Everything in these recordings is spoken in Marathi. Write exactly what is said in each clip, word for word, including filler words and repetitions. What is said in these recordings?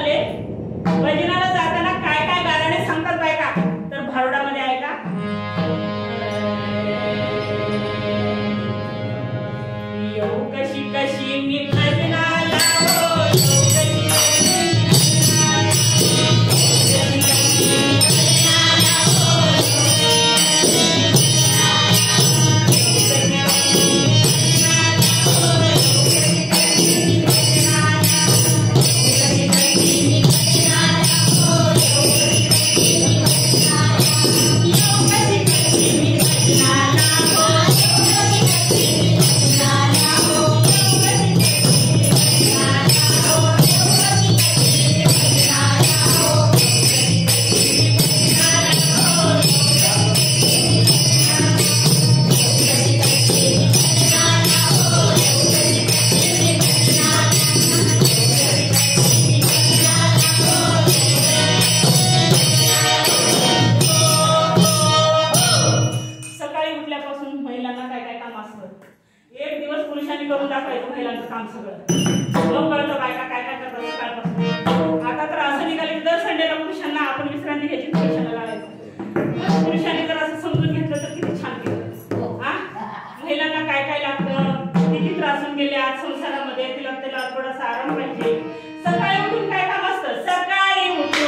झाले. भजनाला जाताना काय काय गाणे सांगतात बायका तर भारुडामध्ये ऐका. येऊ कशी कशी मी भजनाला हो, येऊ कशी करून दाखवायचं महिलांचं काम सगळं. लोक कळतं बायका काय काय करतात सकाळपासून. आता तर असं निघाले दर संडेला पुरुषांना आपण विश्रांती घ्यायची, पुरुषांना लावायचं. पुरुषांनी जर असं समजून घेतलं तर किती छान केलं. हा महिलांना काय काय लागतं, किती त्रासून गेले आज संसारामध्ये, तिला त्याला थोडासा आराम पाहिजे. सकाळी उठून काय काम असतं, सकाळी उठून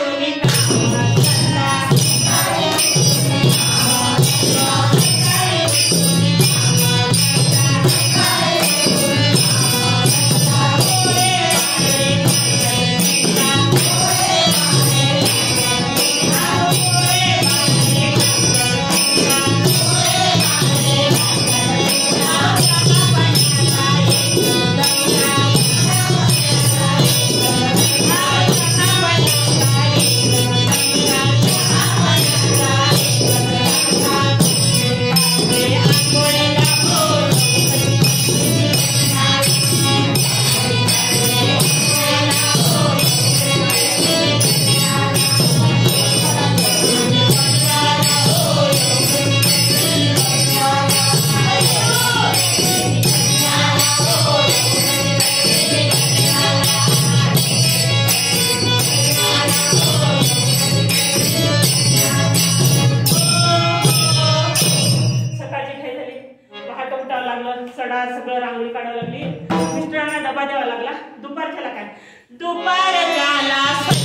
सगळं रांगोळी काढायला लागली. मिस्टरांना डबा द्यावा लागला. दुपारच्याला काय दुपारच्याला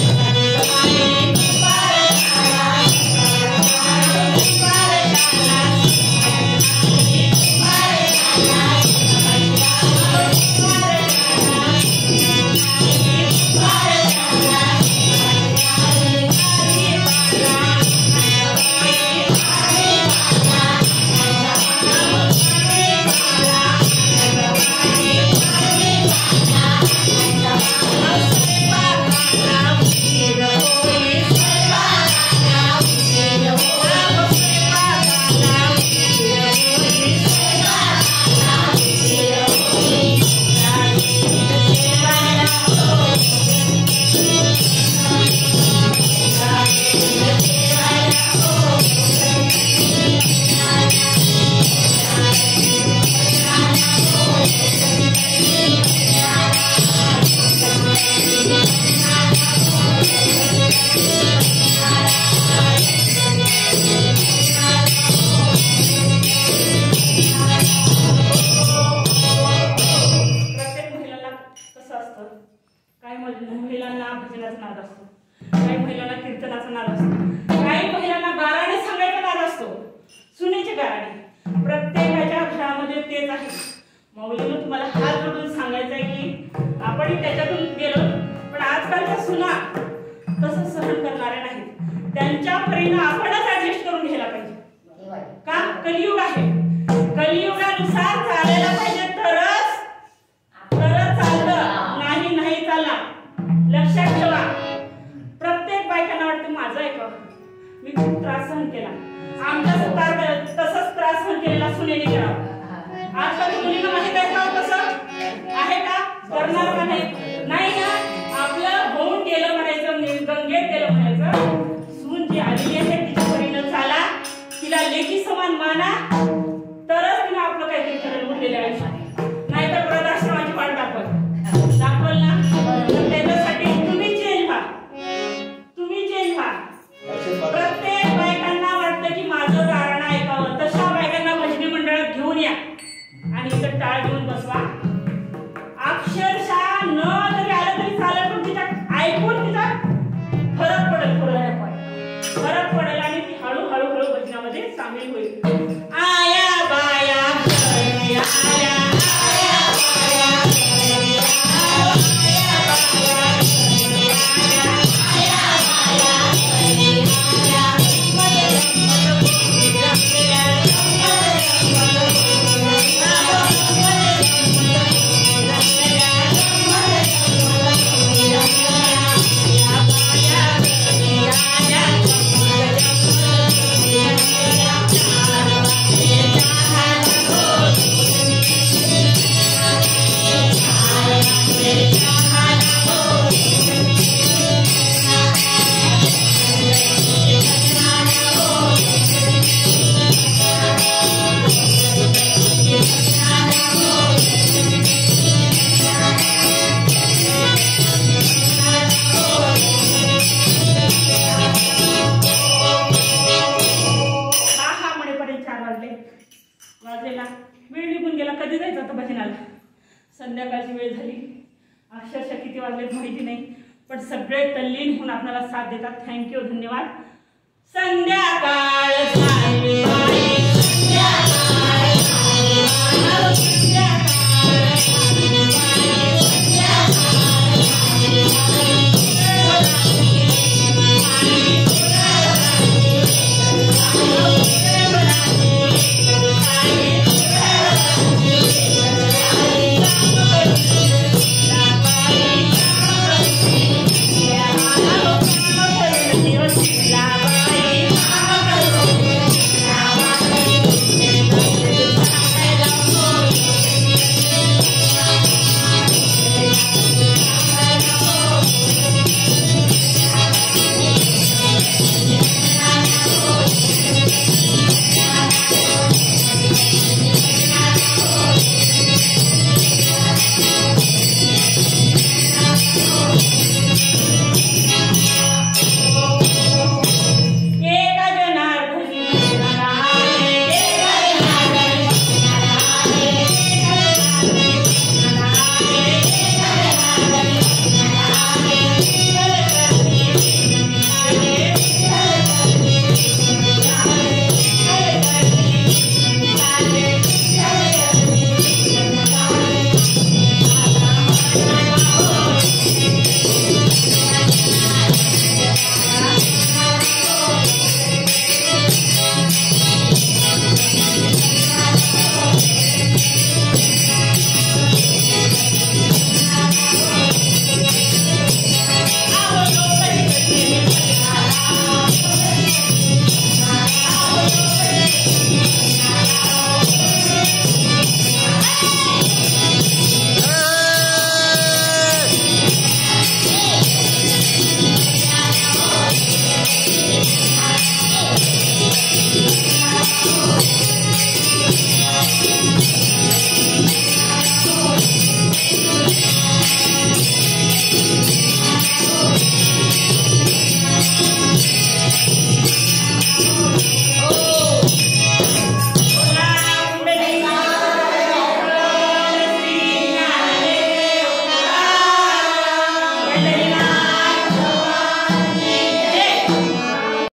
महिलांना भजनाचा नाद असतो, काही महिलांना कीर्तनाचा नाद असतो, काही महिलांना गाराणे सांगायचा नाद असतो, सुनेचे गाराणे. प्रत्येकाच्या घरामध्ये तेच आहे. माऊलीनं तुम्हाला हात जोडून सांगायचं आहे की आपण त्याच्यातून गेलो, पण आजकालच्या सुना तसं सहन करणाऱ्या नाहीत. त्यांच्या परीनं आपणच ऍडजस्ट करून घ्यायला पाहिजे. का कलियुग आहे, कलियुगानुसार चालायला पाहिजे तरच तरच चालतं, नाही नाही चालणार. लक्षात ठेवा. प्रत्येक बायकांना वाटतं माझं ऐकावं, मी खूप त्रास सहन केला, आमच्या सुतार तसंच त्रास सहन केलेला सुनेने करावा. आजकाल मुलींना माहित आहे का तसं आहे का, करणार का नाही नाही ना. आपलं होऊन गेलं म्हणायचं, गंगेत गेलं म्हणायचं. सून जी आलेली आहे तिच्या परीनं चाला, तिला लेकी समान माना, तरच तिने आपलं काहीतरी ठरेल उरलेल्या आयुष्यात. नाहीतर वृद्धाश्रमाची वाट दाखवल दाखवल ना. त्याच्यासाठी तुम्ही चेंज व्हा. भाकरी होईल. आया बाया घरी आया, आया बाया घरी आया, आया बाया घरी आया, आया बाया घरी आया. मध्ये गंमत गोष्टी जमल्या, मध्ये गंमत गोष्टी जमल्या, मध्ये गंमत गोष्टी जमल्या, मध्ये गंमत गोष्टी जमल्या. आया बाया घरी आया, गंमत जमल्या, चार वाजले चहाला हो, चार वाजले चहाला हो, हा हा म्हणेपर्यंत चार वाजले वाजलेला वेळ निघून गेला. कधी जायचं होतं भजनाला? संध्याकाळची वेळ झाली. अक्षरशः किती वाजलेत माहिती नाही, पण सगळे तल्लीन होऊन आपल्याला साथ देतात. थँक्यू, धन्यवाद. संध्याकाळ झाली.